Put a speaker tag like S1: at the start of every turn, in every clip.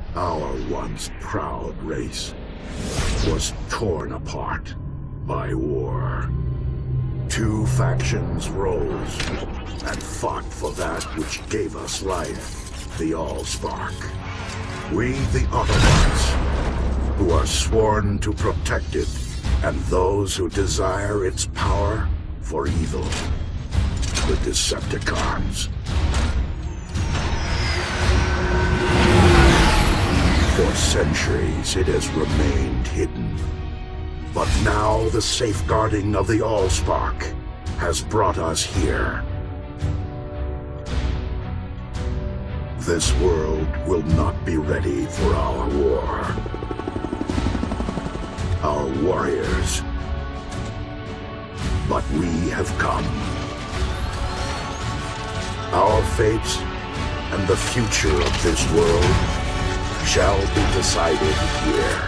S1: Our once proud race was torn apart by war. Two factions rose and fought for that which gave us life, the Allspark. We, the Autobots, who are sworn to protect it, and those who desire its power for evil, the Decepticons. For centuries it has remained hidden. But now the safeguarding of the Allspark has brought us here. This world will not be ready for our war. Our warriors. But we have come. Our fate and the future of this world shall be decided here.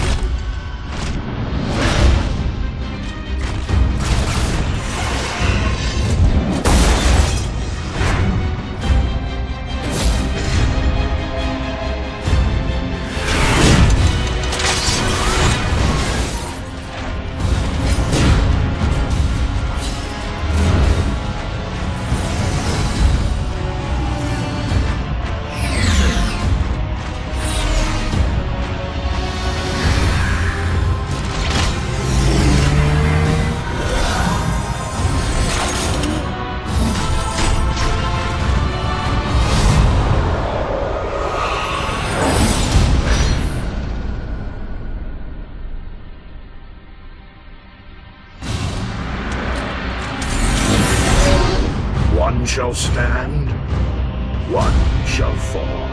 S1: One shall stand, one shall fall.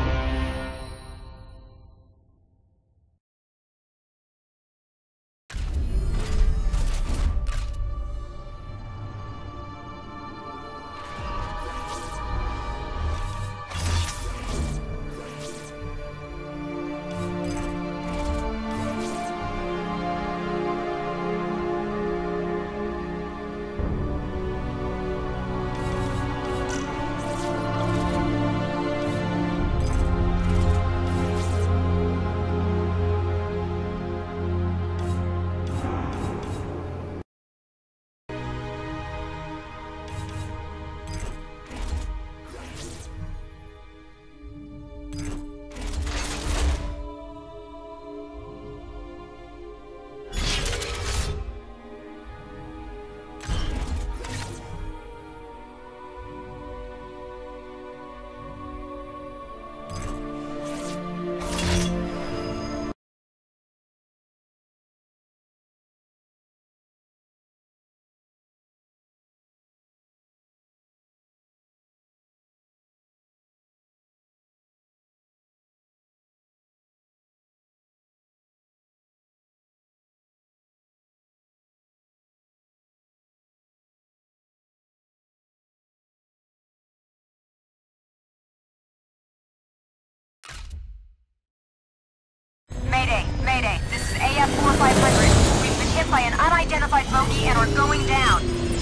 S2: Mayday, Mayday. This is AF-4500. We've been hit by an unidentified bogey and are going down.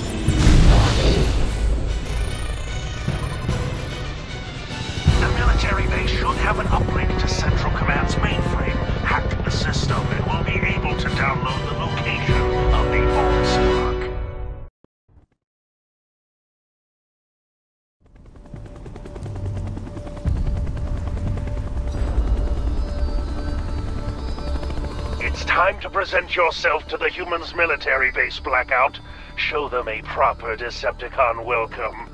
S3: The military base should have an uplink to Central Command's mainframe. Hack the system and we'll be able to download the location of the Allspark. It's time to present yourself to the humans' military base, Blackout. Show them a proper Decepticon welcome.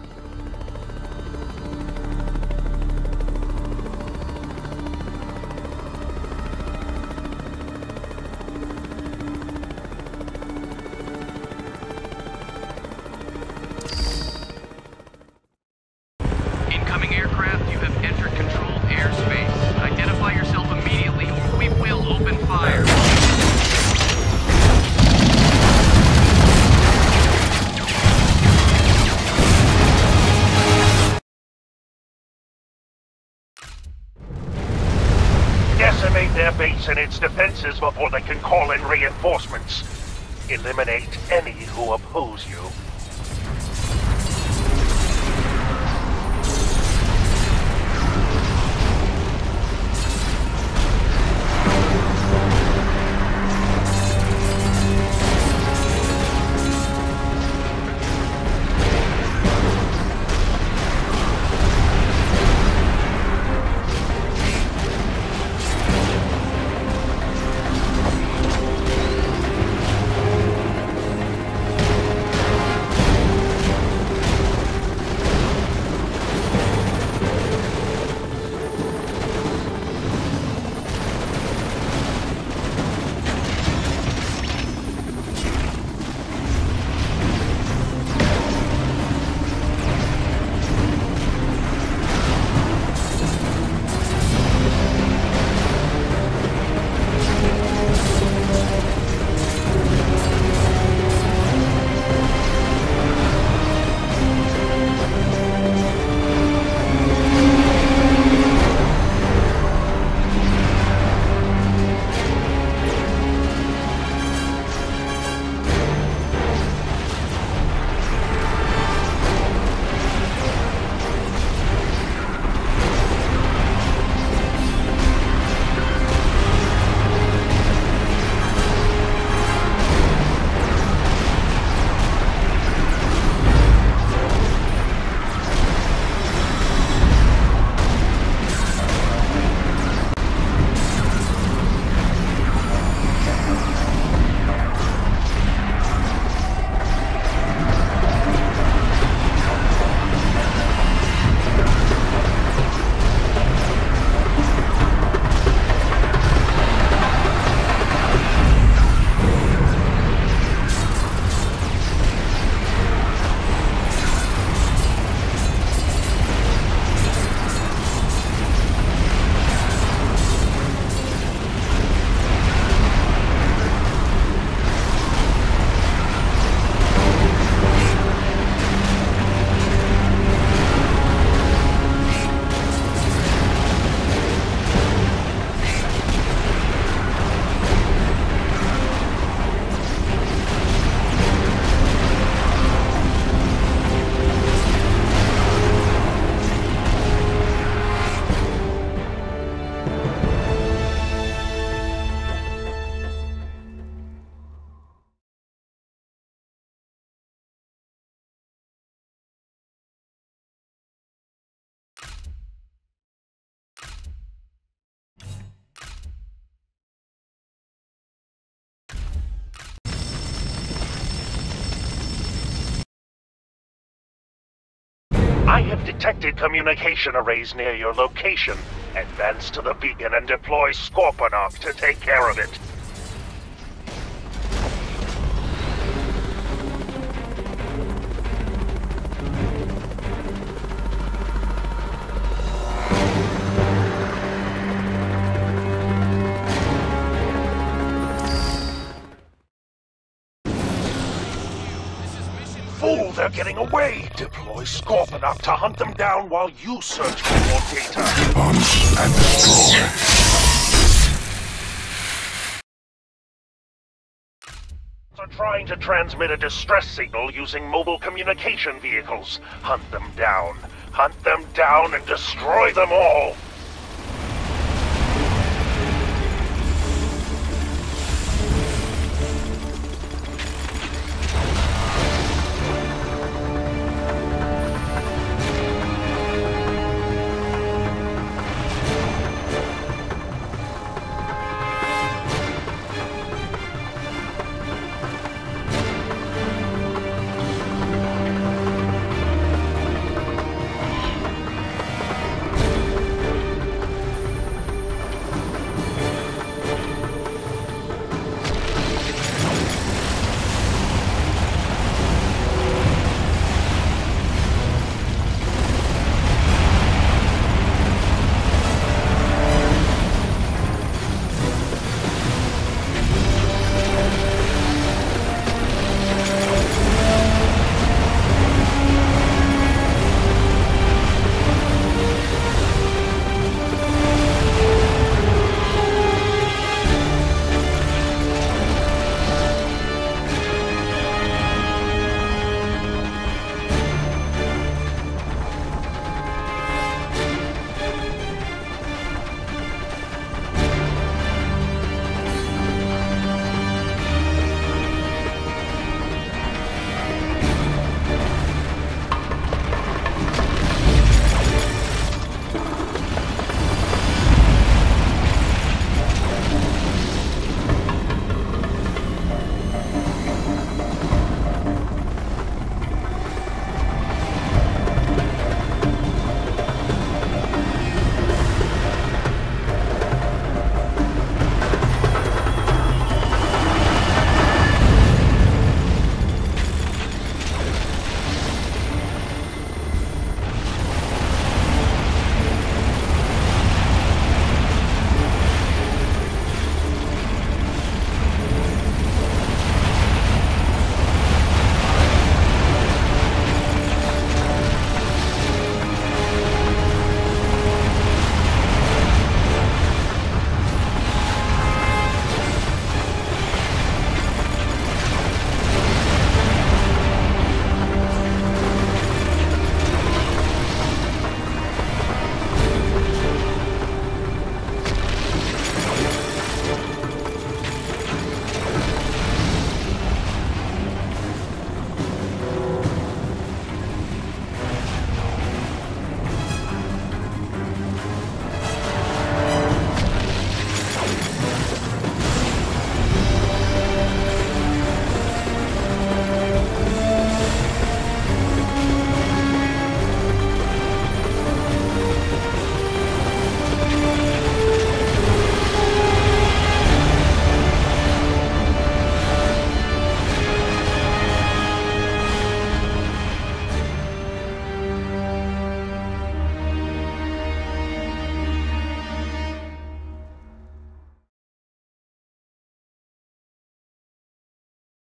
S4: Incoming aircraft, you have entered controlled airspace. Identify yourself immediately or we will open fire.
S3: Decimate their base and its defenses before they can call in reinforcements. Eliminate any who oppose you. I have detected communication arrays near your location. Advance to the beacon and deploy Scorponok to take care of it. Fool, they're getting away! Deploy Scorponok to hunt them down while you search for more data.
S1: Punch and destroy.
S3: Are trying to transmit a distress signal using mobile communication vehicles. Hunt them down. Hunt them down and destroy them all!